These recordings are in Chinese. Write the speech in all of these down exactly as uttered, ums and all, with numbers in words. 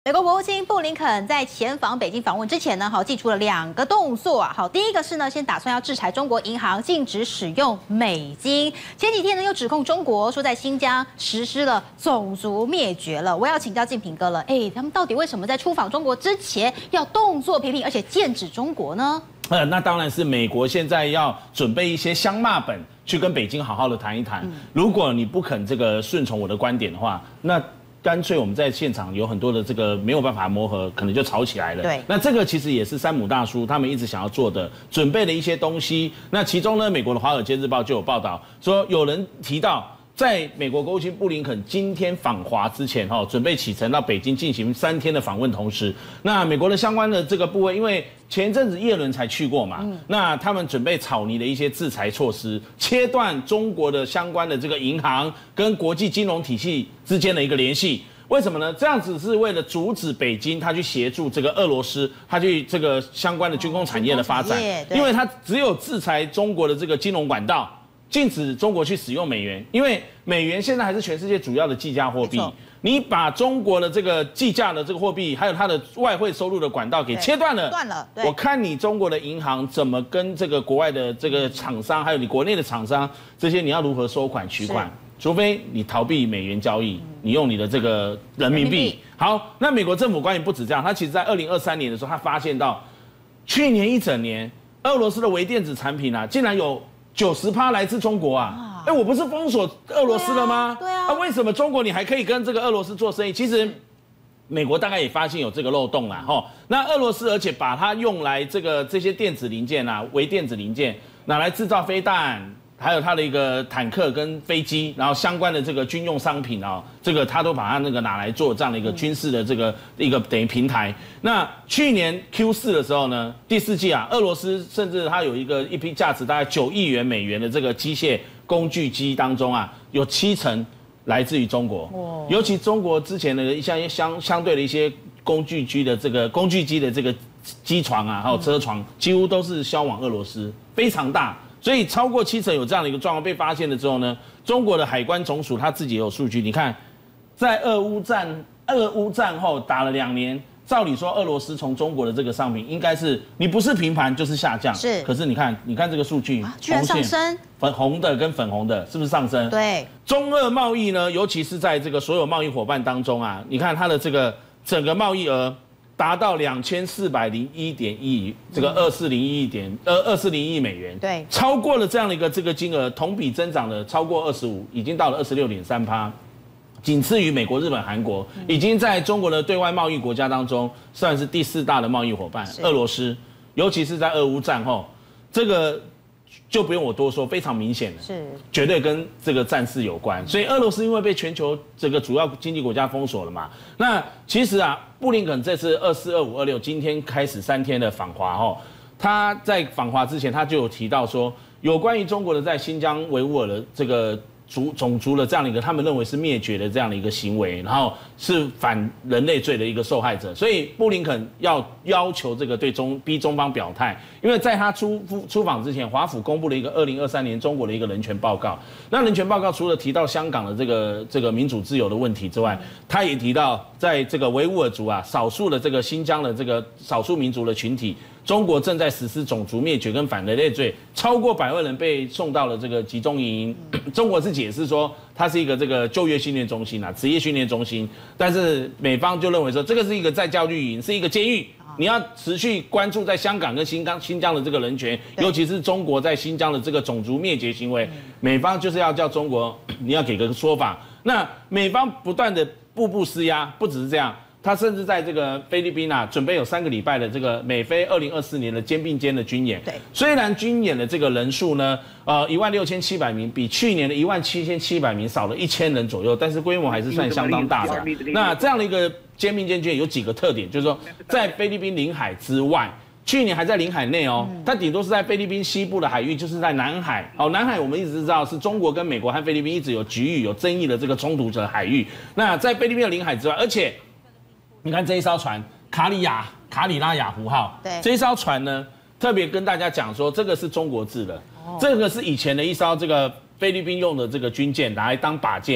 美国国务卿布林肯在前访北京访问之前呢，好，祭出了两个动作啊。好，第一个是呢，先打算要制裁中国银行，禁止使用美金。前几天呢，又指控中国说在新疆实施了种族灭绝了。我要请教敬平哥了，哎，他们到底为什么在出访中国之前要动作频频，而且剑指中国呢？ 呃，那当然是美国现在要准备一些香骂本，去跟北京好好的谈一谈。嗯、如果你不肯这个顺从我的观点的话，那 干脆我们在现场有很多的这个没有办法磨合，可能就吵起来了。对，那这个其实也是山姆大叔他们一直想要做的，准备了一些东西。那其中呢，美国的《华尔街日报》就有报道说，有人提到，在美国国务卿布林肯今天访华之前，哈，准备启程到北京进行三天的访问，同时，那美国的相关的这个部位，因为 前一阵子叶伦才去过嘛，嗯、那他们准备草拟的一些制裁措施，切断中国的相关的这个银行跟国际金融体系之间的一个联系。为什么呢？这样子是为了阻止北京他去协助这个俄罗斯，他去这个相关的军工产业的发展，因为他只有制裁中国的这个金融管道，禁止中国去使用美元，因为美元现在还是全世界主要的计价货币。 你把中国的这个计价的这个货币，还有它的外汇收入的管道给切断了，断了。我看你中国的银行怎么跟这个国外的这个厂商，还有你国内的厂商，这些你要如何收款取款？除非你逃避美元交易，你用你的这个人民币。好，那美国政府官员不止这样，他其实在二零二三年的时候，他发现到去年一整年，俄罗斯的微电子产品啊，竟然有 九十趴来自中国啊！哎，我不是封锁俄罗斯了吗？对啊，啊，为什么中国你还可以跟这个俄罗斯做生意？其实美国大概也发现有这个漏洞啦，哈。那俄罗斯而且把它用来这个这些电子零件啊，微电子零件拿来制造飞弹，还有它的一个坦克跟飞机，然后相关的这个军用商品啊，这个他都把它那个拿来做这样的一个军事的这个一个等于平台。那去年 Q 四的时候呢，第四季啊，俄罗斯甚至它有一个一批价值大概九亿元美元的这个机械工具机当中啊，有七成 来自于中国，尤其中国之前的一些相相对的一些工具机的这个工具机的这个机床啊，还有车床，几乎都是销往俄罗斯，非常大。所以超过七成有这样的一个状况被发现了之后呢，中国的海关总署他自己也有数据，你看，在俄乌战俄乌战后打了两年，照理说俄罗斯从中国的这个商品应该是你不是平盘就是下降，是。可是你看，你看这个数据， 居然上升。 粉红的跟粉红的，是不是上升？对，中俄贸易呢，尤其是在这个所有贸易伙伴当中啊，你看它的这个整个贸易额达到两千四百零一点一亿，这个二四零一点呃二四零亿美元，对，超过了这样的一个这个金额，同比增长了超过二十五，已经到了二十六点三趴，仅次于美国、日本、韩国，已经在中国的对外贸易国家当中算是第四大的贸易伙伴。俄罗斯，尤其是在俄乌战后，这个 就不用我多说，非常明显的，是绝对跟这个战事有关。所以俄罗斯因为被全球这个主要经济国家封锁了嘛，那其实啊，布林肯这次二四、二五、二六今天开始三天的访华哦，他在访华之前他就有提到说，有关于中国的在新疆维吾尔的这个 族种族的这样的一个，他们认为是灭绝的这样的一个行为，然后是反人类罪的一个受害者，所以布林肯要要求这个对中逼中方表态，因为在他出出访之前，华府公布了一个二零二三年中国的一个人权报告。那人权报告除了提到香港的这个这个民主自由的问题之外，他也提到在这个维吾尔族啊，少数的这个新疆的这个少数民族的群体， 中国正在实施种族灭绝跟反人类罪，超过百万人被送到了这个集中营。中国是解释说，它是一个这个就业训练中心啊，职业训练中心。但是美方就认为说，这个是一个再教育营，是一个监狱。你要持续关注在香港跟新疆新疆的这个人权，尤其是中国在新疆的这个种族灭绝行为，美方就是要叫中国你要给个说法。那美方不断的步步施压，不只是这样。 他甚至在这个菲律宾啊，准备有三个礼拜的这个美菲二零二四年的肩并肩的军演。对，虽然军演的这个人数呢，呃，一万六千七百名，比去年的一万七千七百名少了一千人左右，但是规模还是算相当大的。那这样的一个肩并肩军演有几个特点，就是说在菲律宾领海之外，去年还在领海内哦，它顶多是在菲律宾西部的海域，就是在南海。哦，南海我们一直知道是中国跟美国和菲律宾一直有局域有争议的这个冲突的海域。那在菲律宾的领海之外，而且 你看这一艘船卡里亚卡里拉雅湖号，对，这一艘船呢，特别跟大家讲说，这个是中国制的，哦、这个是以前的一艘这个菲律宾用的这个军舰，拿来当靶舰。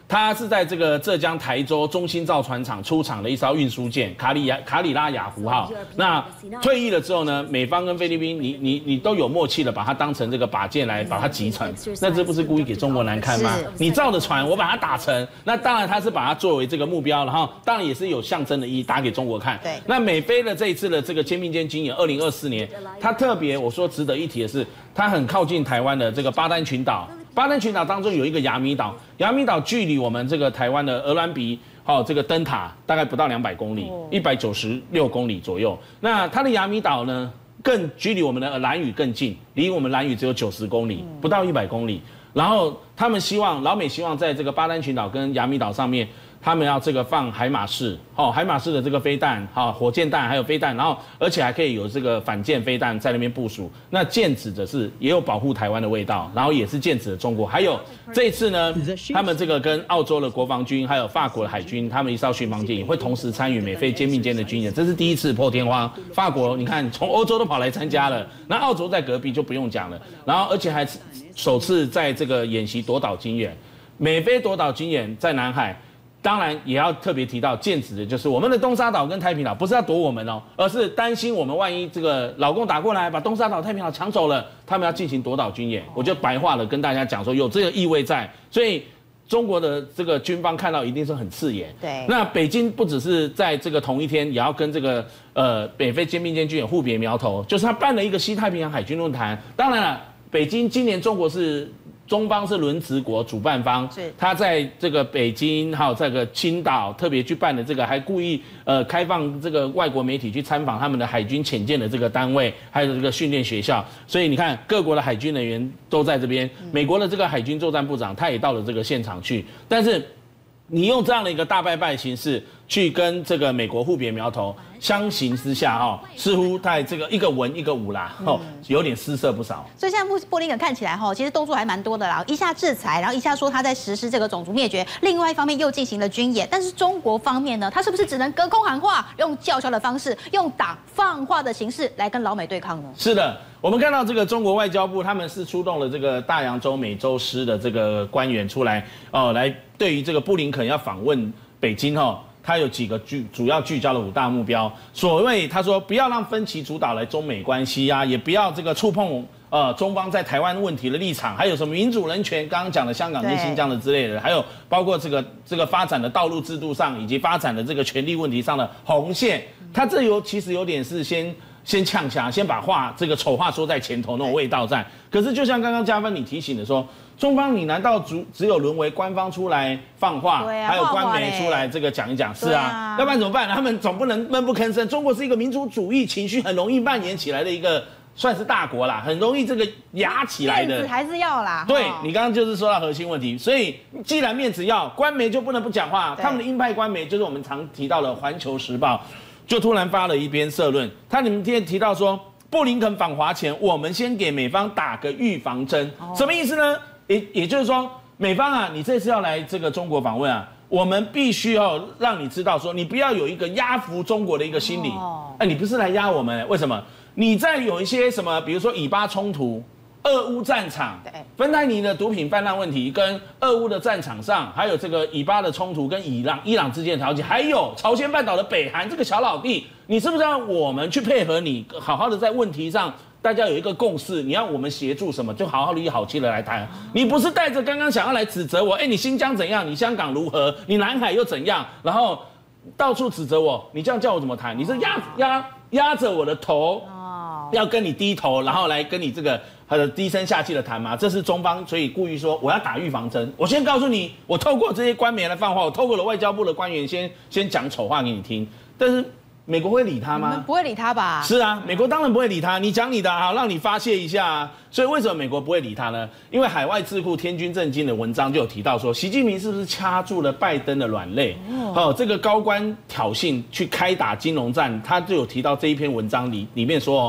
它是在这个浙江台州中兴造船厂出厂的一艘运输舰卡里亚卡里拉雅湖号。那退役了之后呢，美方跟菲律宾，你你你都有默契的把它当成这个靶舰来把它击沉，那这不是故意给中国难看吗？你造的船我把它打沉，那当然它是把它作为这个目标，然后当然也是有象征的意义，打给中国看。 对。 那美菲的这一次的这个肩并肩军演，二零二四年，它特别我说值得一提的是，它很靠近台湾的这个巴丹群岛。巴丹群岛当中有一个亚米岛，亚米岛距离我们这个台湾的鹅銮鼻，哦，这个灯塔大概不到两百公里，一百九十六公里左右。那它的亚米岛呢，更距离我们的兰屿更近，离我们兰屿只有九十公里，不到一百公里。然后他们希望，老美希望在这个巴丹群岛跟亚米岛上面，他们要这个放海马式，哦，海马式的这个飞弹，哈、哦，火箭弹还有飞弹，然后而且还可以有这个反舰飞弹在那边部署。那剑指的是也有保护台湾的味道，然后也是剑指的中国。还有这一次呢，他们这个跟澳洲的国防军还有法国的海军，他们一艘巡防舰也会同时参与美菲肩并肩的军演，这是第一次破天荒。法国你看从欧洲都跑来参加了，那澳洲在隔壁就不用讲了，然后而且还首次在这个演习夺岛经验，美菲夺岛经验在南海。当然也要特别提到，剑指的就是我们的东沙岛跟太平岛，不是要夺我们哦，而是担心我们万一这个老共打过来，把东沙岛、太平岛抢走了，他们要进行夺岛军演。我就白话了跟大家讲说，有这个意味在，所以中国的这个军方看到一定是很刺眼。 对， 那北京不只是在这个同一天，也要跟这个呃美菲肩并肩军演互别苗头，就是他办了一个西太平洋海军论坛。当然了，北京今年中国是。中方是轮值国主办方，是他在这个北京还有这个青岛特别去办的这个，还故意呃开放这个外国媒体去参访他们的海军潜舰的这个单位，还有这个训练学校。所以你看，各国的海军人员都在这边，美国的这个海军作战部长他也到了这个现场去，但是你用这样的一个大拜拜形式去跟这个美国互别苗头，相形之下哈、哦，似乎在这个一个文一个武啦，哦，有点失色不少。 所以现在布布林肯看起来哈，其实动作还蛮多的啦，一下制裁，然后一下说他在实施这个种族灭绝，另外一方面又进行了军演。但是中国方面呢，他是不是只能隔空喊话，用叫嚣的方式，用打放话的形式来跟老美对抗呢？ 是的。我们看到这个中国外交部，他们是出动了这个大洋洲美洲司的这个官员出来哦，来对于这个布林肯要访问北京哦，他有几个聚主要聚焦的五大目标。所谓他说不要让分歧主导来中美关系啊，也不要这个触碰呃中方在台湾问题的立场，还有什么民主人权，刚刚讲的香港跟新疆的之类的，还有包括这个这个发展的道路制度上，以及发展的这个权力问题上的红线，他这有其实有点是先。先呛下，先把话这个丑话说在前头那种味道在。可是就像刚刚嘉芬你提醒的说，中方你难道只只有沦为官方出来放话， 啊、 还有官媒出来这个讲一讲？是啊，啊要不然怎么办？他们总不能闷不吭声。中国是一个民族主义情绪很容易蔓延起来的一个。算是大国啦，很容易这个压起来的， 面子还是要啦。 对你刚刚就是说到核心问题，所以既然面子要，官媒就不能不讲话。他们的鹰派官媒就是我们常提到的《环球时报》，就突然发了一篇社论，他里面今天提到说，布林肯访华前，我们先给美方打个预防针，哦、什么意思呢？也也就是说，美方啊，你这次要来这个中国访问啊。我们必须要让你知道说，你不要有一个压服中国的一个心理。哦，哎，你不是来压我们，为什么？你在有一些什么，比如说以巴冲突、俄乌战场、芬太尼的毒品泛滥问题，跟俄乌的战场上，还有这个以巴的冲突跟伊朗、伊朗之间的调解，还有朝鲜半岛的北韩这个小老弟，你是不是要我们去配合你，好好的在问题上？大家有一个共识，你要我们协助什么，就好好的一好气的来谈。你不是带着刚刚想要来指责我，哎，你新疆怎样，你香港如何，你南海又怎样，然后到处指责我，你这样叫我怎么谈？你是压压压着我的头，要跟你低头，然后来跟你这个呃低声下气的谈吗？这是中方，所以故意说我要打预防针。我先告诉你，我透过这些官媒来放话，我透过了外交部的官员先先讲丑话给你听，但是。美国会理他吗？ 不会理他吧？ 是啊，美国当然不会理他。你讲你的啊，让你发泄一下啊。所以为什么美国不会理他呢？因为海外智库天军正经的文章就有提到说，习近平是不是掐住了拜登的软肋？哦，这个高官挑衅去开打金融战，他就有提到这一篇文章里里面说，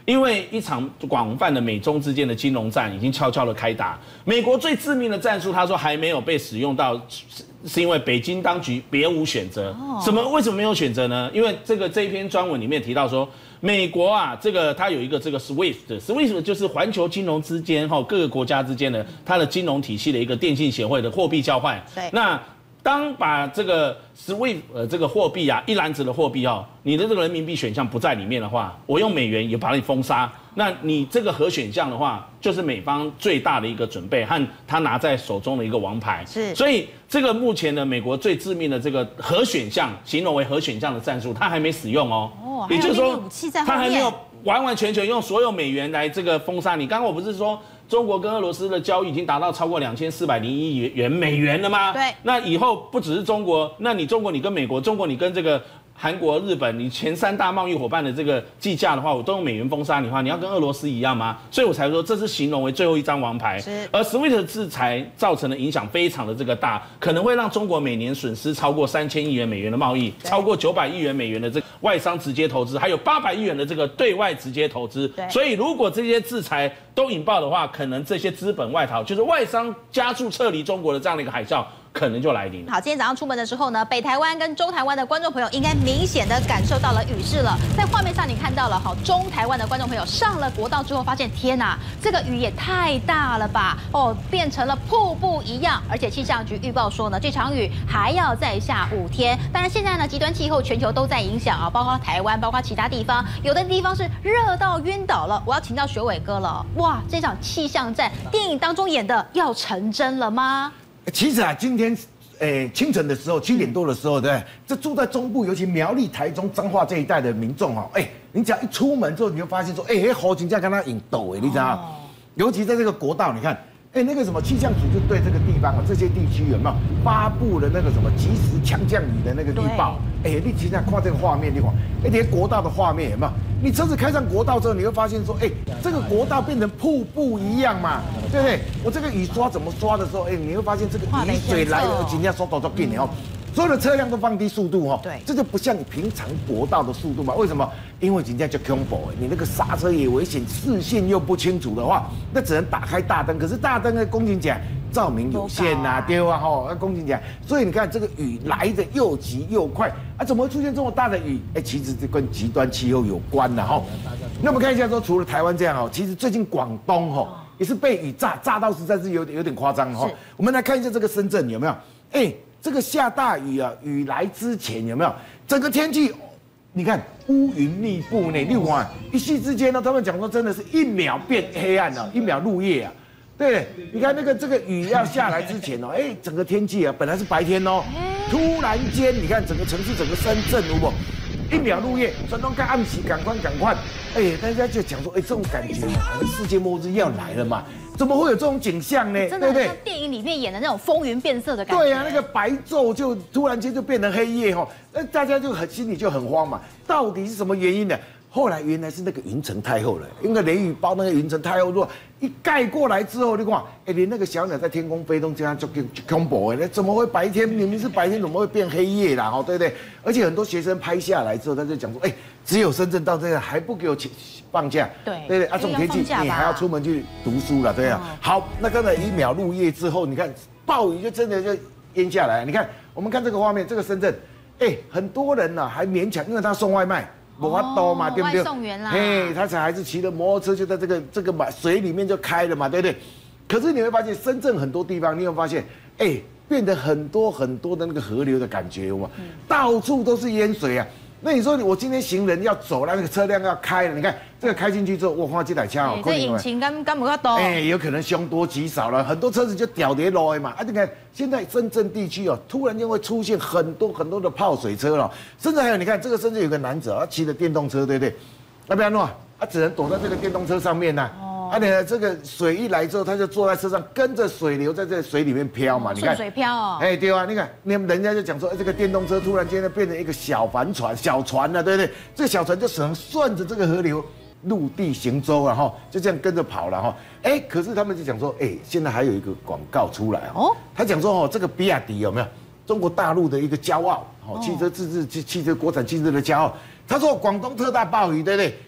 因为一场广泛的美中之间的金融战已经悄悄的开打。美国最致命的战术，他说还没有被使用到，是因为北京当局别无选择。什么？为什么没有选择呢？因为这个这一篇专文里面提到说，美国啊，这个它有一个这个 SWIFT，SWIFT 就是环球金融之间哈各个国家之间的它的金融体系的一个电信协会的货币交换。 对， 那。当把这个 SWIFT 呃这个货币啊一篮子的货币哦，你的这个人民币选项不在里面的话，我用美元也把你封杀。那你这个核选项的话，就是美方最大的一个准备和他拿在手中的一个王牌。 是， 所以这个目前的美国最致命的这个核选项，形容为核选项的战术，它还没使用哦。 哦， 也就是说， 武器在后面， 它还没有完完全全用所有美元来这个封杀你。刚刚我不是说？中国跟俄罗斯的交易已经达到超过两千四百零一亿元美元了吗？ 对， 那以后不只是中国，那你中国你跟美国，中国你跟这个韩国、日本，你前三大贸易伙伴的这个计价的话，我都用美元封杀你的话，你要跟俄罗斯一样吗？所以我才说这是形容为最后一张王牌。而 SWIFT 的制裁造成的影响非常的这个大，可能会让中国每年损失超过三千亿元美元的贸易，超过九百亿元美元的这个外商直接投资，还有八百亿元的这个对外直接投资。所以如果这些制裁都引爆的话，可能这些资本外逃，就是外商加速撤离中国的这样的一个海啸。可能就来临了。 好，今天早上出门的时候呢，北台湾跟中台湾的观众朋友应该明显的感受到了雨势了。在画面上你看到了，好，中台湾的观众朋友上了国道之后，发现天哪，这个雨也太大了吧！哦，变成了瀑布一样。而且气象局预报说呢，这场雨还要再下五天。当然现在呢，极端气候全球都在影响啊，包括台湾，包括其他地方，有的地方是热到晕倒了。我要请教学伟哥了，哇，这场气象战电影当中演的要成真了吗？ 其实啊，今天，诶，清晨的时候，七点多的时候，对不对？这住在中部，尤其苗栗、台中、彰化这一带的民众哦，哎，你只要一出门之后，你就发现说，哎，那河真正跟它引抖哎，你知道吗？尤其在这个国道，你看，哎，那个什么气象局就对这个地方啊，这些地区有没有发布了那个什么即时强降雨的那个预报？哎，你现在看这个画面，你看，哎，这些国道的画面有没有？你车子开上国道之后，你会发现说，哎，这个国道变成瀑布一样嘛，对不对？我这个雨刷怎么刷的时候，哎，你会发现这个雨水来了，今天刷到都给你哦，所有的车辆都放低速度哦，对，这就不像你平常国道的速度嘛。为什么？因为今天就恐怖哎，你那个刹车也危险，视线又不清楚的话，那只能打开大灯。可是大灯的公斤讲照明有限呐，对啊吼，那公斤讲，所以你看这个雨来的又急又快啊，怎么会出现这么大的雨？哎，其实这跟极端气候有关的哈。那我们看一下说，除了台湾这样哦，其实最近广东哈也是被雨炸，炸到实在是有点有点夸张哈。我们来看一下这个深圳有没有？哎，这个下大雨啊，雨来之前有没有？整个天气，你看乌云密布呢，六啊，一夕之间呢，他们讲说真的是一秒变黑暗了，一秒入夜啊。对，你看那个这个雨要下来之前哦，哎，整个天气啊本来是白天哦，突然间你看整个城市整个深圳有没？一秒入夜，山东该暗时赶快赶快，哎，大家就讲说，哎，这种感觉好像世界末日要来了嘛，怎么会有这种景象呢？ 真的像电影里面演的那种风云变色的感觉。 对啊，那个白昼就突然间就变成黑夜哈，那大家就很心里就很慌嘛，到底是什么原因呢？后来原来是那个云层太厚了，因为雷雨包那个云层太厚，如果一盖过来之后，你看，哎，连那个小鸟在天空飞动，这样就就恐怖哎，那怎么会白天明明是白天，怎么会变黑夜啦？哈，对不对？而且很多学生拍下来之后，他就讲说，哎，只有深圳到这样还不给我放假， 对对对，啊，这种天气你还要出门去读书了，对啊。好，那刚才一秒入夜之后，你看暴雨就真的就淹下来，你看我们看这个画面，这个深圳，哎，很多人呢还勉强，因为他送外卖。没法兜嘛，对不对？ 外送员啦， 嘿，他才还是骑着摩托车就在这个这个嘛水里面就开了嘛，对不对？可是你会发现，深圳很多地方，你有发现，哎，变得很多很多的那个河流的感觉，有吗？嗯、到处都是淹水啊。那你说我今天行人要走了，那个车辆要开了，你看这个开进去之后，哇，这台车哦， 这引擎干干不要多， 哎，有可能凶多吉少了，很多车子就掉跌落嘛。啊，你看现在深圳地区哦，突然间会出现很多很多的泡水车了，甚至还有你看这个深圳有个男子啊，骑着电动车，对不对？那不然弄啊，他只能躲在这个电动车上面呢。啊，你看这个水一来之后，他就坐在车上，跟着水流在这水里面飘嘛。你看顺水飘哦。 哎，对啊，你看，那人家就讲说，这个电动车突然间呢变成一个小帆船、小船了，对不对？这个小船就只能顺着这个河流陆地行舟了哈，就这样跟着跑了哈。哎，可是他们就讲说，哎，现在还有一个广告出来哦，他讲说哦，这个比亚迪有没有中国大陆的一个骄傲？哦，汽车自制汽汽车国产汽车的骄傲。他说广东特大暴雨，对不对？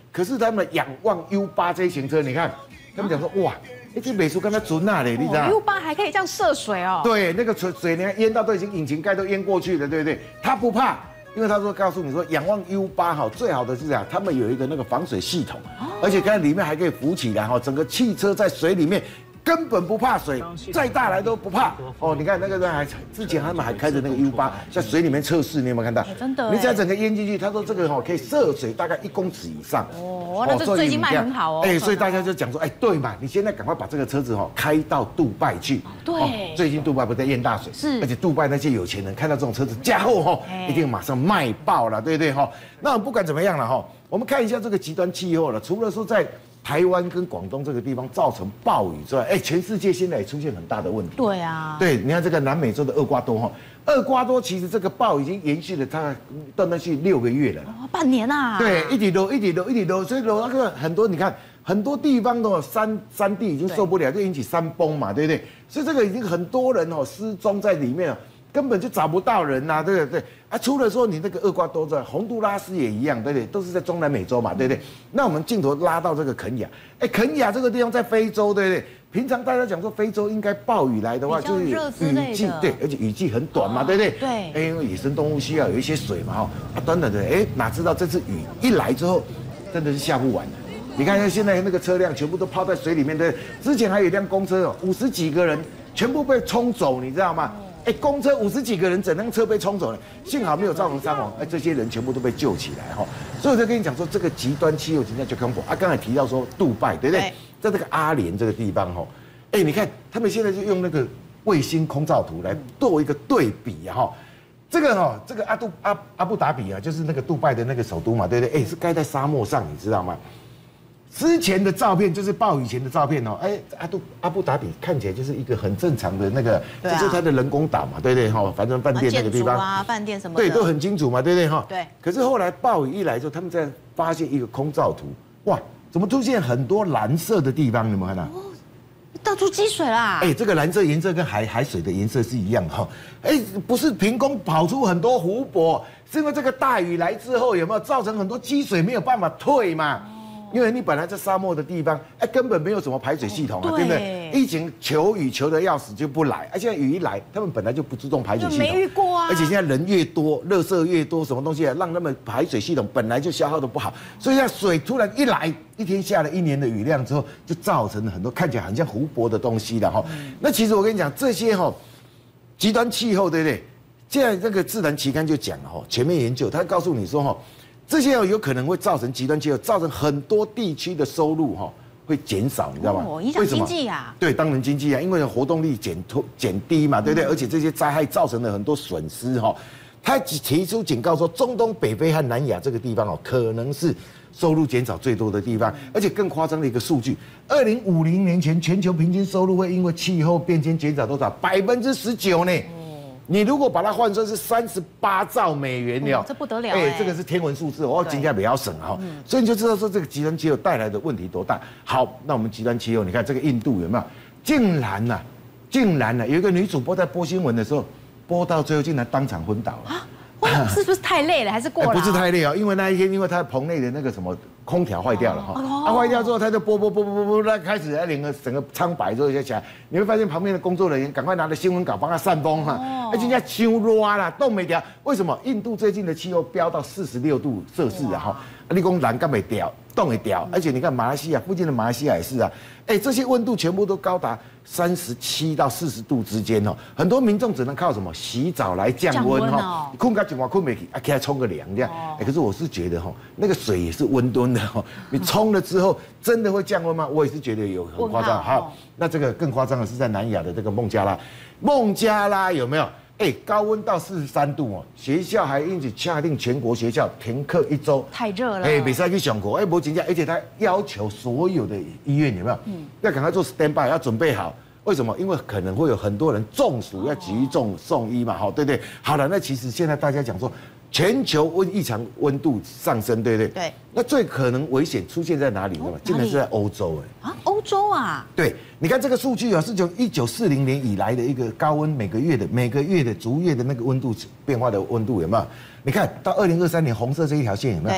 可是他们仰望 U 八这型车，你看，他们讲说哇，哎，这美术跟它准那嘞，你知道 ？U 八还可以这样涉水哦。 对，那个水水你看淹到都已经引擎盖都淹过去了，对不对？它不怕。因为他说告诉你说，仰望 U 八哈，最好的是讲他们有一个那个防水系统，而且看里面还可以浮起来哈，整个汽车在水里面根本不怕水，再大来都不怕哦。你看那个人还之前他们还开着那个 U 八在水里面测试，你有没有看到？ 真的， 你只要整个淹进去，他说这个哈可以涉水大概一公尺以上。 哦，那这最近卖很好哦。 哎，所以大家就讲说，哎，对嘛，你现在赶快把这个车子哈开到杜拜去。 对， 最近杜拜不在淹大水， 是， 而且杜拜那些有钱人看到这种车子，价后哈一定马上卖爆了，对不对哈？那不管怎么样了哈，我们看一下这个极端气候了，除了说在台湾跟广东这个地方造成暴雨之外，哎，全世界现在也出现很大的问题。 对啊， 对，你看这个南美洲的厄瓜多哈，厄瓜多其实这个暴已经延续了大概断断续六个月了， 哦，半年啊。 对，一直漏，一直漏，一直漏，所以漏那个很多，你看很多地方的山山地已经受不了，就引起山崩嘛，对不对？所以这个已经很多人哦失踪在里面了。根本就找不到人呐、啊，对不对？啊，除了说你那个厄瓜多在，洪都拉斯也一样，对不对？都是在中南美洲嘛，对不对？那我们镜头拉到这个肯亚，哎，肯亚这个地方在非洲，对不对？平常大家讲说非洲应该暴雨来的话，就是雨季，对，而且雨季很短嘛，对不对？ 对。 哎，因为野生动物需要有一些水嘛，哈，啊，短短的，哎，哪知道这次雨一来之后，真的是下不完的。你看现在那个车辆全部都泡在水里面的，之前还有一辆公车哦，五十几个人全部被冲走，你知道吗？哎，公车五十几个人，整辆车被冲走了，幸好没有造成伤亡。哎，这些人全部都被救起来哈。所以我就跟你讲说，这个极端气候今天就恐怖啊。刚才提到说杜拜，对不对？在这个阿联这个地方哈，哎，你看他们现在就用那个卫星空照图来做一个对比哈。这个哈，这个阿杜阿阿布达比啊，就是那个杜拜的那个首都嘛，对不对？哎，是盖在沙漠上，你知道吗？之前的照片就是暴雨前的照片哦，哎，阿杜阿布达比看起来就是一个很正常的那个，这就是它的人工岛嘛，对不对哈？反正饭店那个地方啊，饭店什么的， 对，都很清楚嘛，对不对哈？ 对。 可是后来暴雨一来之后，他们在发现一个空照图，哇，怎么出现很多蓝色的地方？你有没有看到？哦， 到处积水啦！ 哎，这个蓝色颜色跟海海水的颜色是一样的哈。哎，不是凭空跑出很多湖泊，是因为这个大雨来之后有没有造成很多积水没有办法退嘛？因为你本来在沙漠的地方，哎，根本没有什么排水系统啊，对不对？疫情求雨求的要死就不来，而现在雨一来，他们本来就不注重排水系统， 没遇过啊。 而且现在人越多，垃圾越多，什么东西啊，让他们排水系统本来就消耗的不好，所以现在水突然一来，一天下了一年的雨量之后，就造成了很多看起来很像湖泊的东西了哈。嗯、那其实我跟你讲，这些哈极端气候，对不对？现在这个自然期刊就讲哈，全面研究，他告诉你说哈。这些有可能会造成极端气候，造成很多地区的收入哈会减少，你知道吗？ 哦，影响经济啊。 对，当然经济啊，因为活动力减脱减低嘛，对不对？而且这些灾害造成了很多损失哈。他提出警告说，中东北非和南亚这个地方哦，可能是收入减少最多的地方，而且更夸张的一个数据，二零五零年前全球平均收入会因为气候变迁减少多少？百分之十九呢。你如果把它换算是三十八兆美元了、哦， 这不得了哎、 欸！这个是天文数字，哦，金价比较省哈，嗯、所以你就知道说这个极端气候带来的问题多大。好，那我们极端气候，你看这个印度有没有？竟然呐、啊，竟然呐、啊，有一个女主播在播新闻的时候，播到最后竟然当场昏倒了。 啊，是不是太累了，还是过了、啊欸？ 不是太累啊、哦，因为那一天，因为他棚内的那个什么空调坏掉了哈，哦、啊坏掉之后，他就播播播播播播，他开始他整个整个苍白之后就起来，你会发现旁边的工作人员赶快拿着新闻稿帮他扇风哈，而且人家秋热啦，冻没掉。为什么？印度最近的气候飙到四十六度摄氏啊哈，你讲栏杆没掉，冻没掉，而且你看马来西亚附近的马来西亚也是啊，哎、欸，这些温度全部都高达三十七到四十度之间哦，很多民众只能靠什么洗澡来降温哈，困个晚困没起，啊，给他冲个凉这样。哎、欸，可是我是觉得哈，那个水也是温吨的哈，你冲了之后真的会降温吗？我也是觉得有很夸张。好，那这个更夸张的是在南亚的这个孟加拉，孟加拉有没有？哎、欸，高温到四十三度哦，学校还因此下令全国学校停课一周， 太热了。 哎、欸，比赛去上课，哎，没请假，而且他要求所有的医院有没有？嗯，要赶快做 stand by， 要准备好。为什么？因为可能会有很多人中暑，要急重送医嘛，好，对不对？好了，那其实现在大家讲说，全球温异常温度上升，对不对？ 对。那最可能危险出现在哪里呢？竟然是在欧洲，哎。 啊，欧洲啊？ 对，你看这个数据啊，是从一九四零年以来的一个高温，每个月的每个月的逐月的那个温度变化的温度有没有？你看到二零二三年红色这一条线有没有？ 对。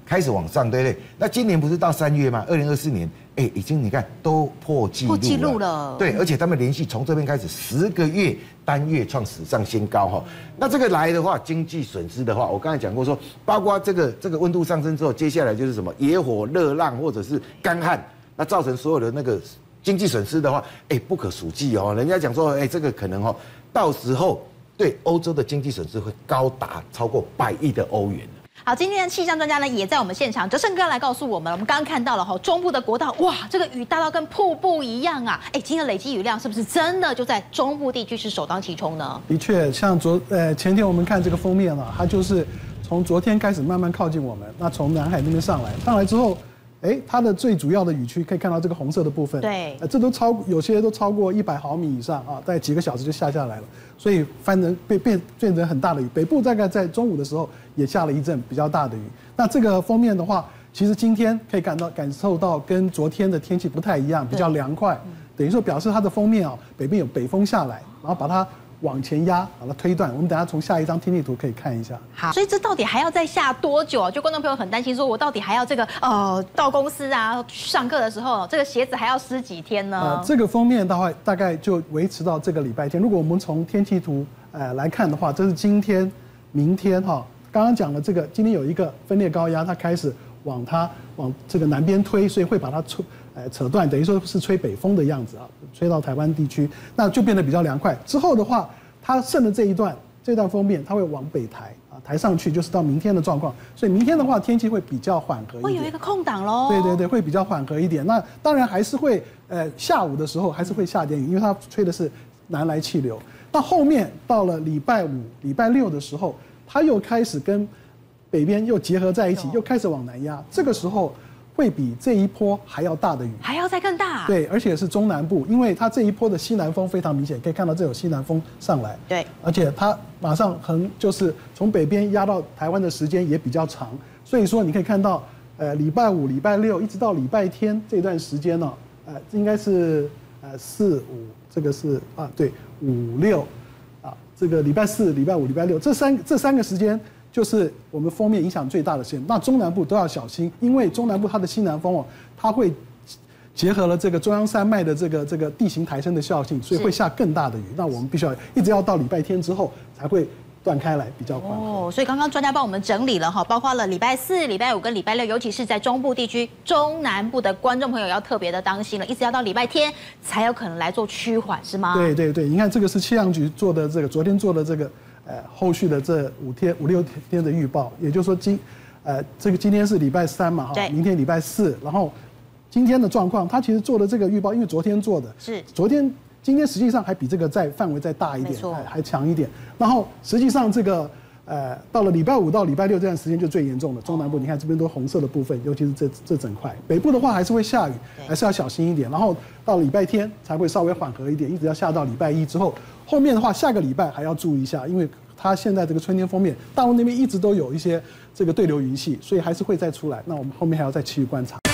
开始往上，对不对？那今年不是到三月吗？二零二四年，哎，已经你看都破纪录了。破纪录了。对，而且他们连续从这边开始十个月单月创史上新高哈。那这个来的话，经济损失的话，我刚才讲过说，包括这个这个温度上升之后，接下来就是什么野火、热浪或者是干旱，那造成所有的那个经济损失的话，哎，不可数计哦。人家讲说，哎，这个可能哦，到时候对欧洲的经济损失会高达超过百亿的欧元。 好，今天的气象专家呢也在我们现场，哲胜哥来告诉我们，我们刚刚看到了哈，中部的国道，哇，这个雨大到跟瀑布一样啊！哎，今天的累积雨量是不是真的就在中部地区是首当其冲呢？ 的确，像昨呃前天我们看这个封面了，它就是从昨天开始慢慢靠近我们，那从南海那边上来，上来之后。哎，它的最主要的雨区可以看到这个红色的部分， 对， 呃，这都超有些都超过一百毫米以上啊，大概几个小时就下下来了，所以翻成变变变成很大的雨。北部大概在中午的时候也下了一阵比较大的雨。那这个封面的话，其实今天可以感到感受到跟昨天的天气不太一样，比较凉快，等于说表示它的封面啊，北边有北风下来，然后把它往前压，把它推断。我们等下从下一张天气图可以看一下。 好，所以这到底还要再下多久啊？就观众朋友很担心，说我到底还要这个呃到公司啊上课的时候，这个鞋子还要湿几天呢？ 呃，这个封面的话，大概就维持到这个礼拜天。如果我们从天气图呃来看的话，这是今天、明天哈。刚刚讲了这个，今天有一个分裂高压，它开始往它往这个南边推，所以会把它吹呃扯断，等于说是吹北风的样子啊，吹到台湾地区，那就变得比较凉快。之后的话，它剩的这一段这段封面，它会往北抬啊，抬上去就是到明天的状况。所以明天的话，天气会比较缓和一点， 会有一个空档喽。 对对对，会比较缓和一点。那当然还是会呃下午的时候还是会下点雨，因为它吹的是南来气流。那后面到了礼拜五、礼拜六的时候，它又开始跟北边又结合在一起，又开始往南压。这个时候会比这一波还要大的雨， 还要再更大。 对，而且是中南部，因为它这一波的西南风非常明显，可以看到这有西南风上来。 对， 而且它马上横就是从北边压到台湾的时间也比较长，所以说你可以看到，呃，礼拜五、礼拜六一直到礼拜天这段时间呢、哦，呃，应该是呃四五，这个是啊对五六，啊这个礼拜四、礼拜五、礼拜六这三这三个时间。就是我们封面影响最大的线，那中南部都要小心，因为中南部它的西南风哦，它会结合了这个中央山脉的这个这个地形抬升的效性，所以会下更大的雨。那我们必须要一直要到礼拜天之后才会断开来，比较缓和。 哦，所以刚刚专家帮我们整理了哈，包括了礼拜四、礼拜五跟礼拜六，尤其是在中部地区、中南部的观众朋友要特别的当心了，一直要到礼拜天才有可能来做趋缓，是吗？ 对对对，你看这个是气象局做的这个，昨天做的这个。呃，后续的这五天、五六天的预报，也就是说今，呃，这个今天是礼拜三嘛，哈，明天礼拜四，然后今天的状况，他其实做的这个预报，因为昨天做的， 是昨天、今天实际上还比这个在范围再大一点，还还强一点。然后实际上这个，呃，到了礼拜五到礼拜六这段时间就最严重的，中南部你看这边都红色的部分，尤其是这这整块，北部的话还是会下雨，还是要小心一点。然后到礼拜天才会稍微缓和一点，一直要下到礼拜一之后。后面的话，下个礼拜还要注意一下，因为它现在这个春天封面，大陆那边一直都有一些这个对流云系，所以还是会再出来。那我们后面还要再持续观察。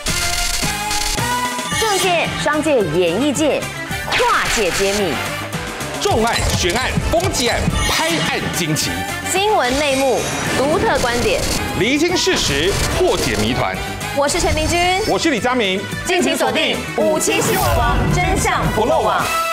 政界、商界、演艺界，跨界揭秘， 重案、悬案、攻击案、拍案惊奇， 新闻内幕、独特观点， 厘清事实，破解谜团。 我是陈明君， 我是李佳明， 敬请锁定五七新闻网，真相不漏网。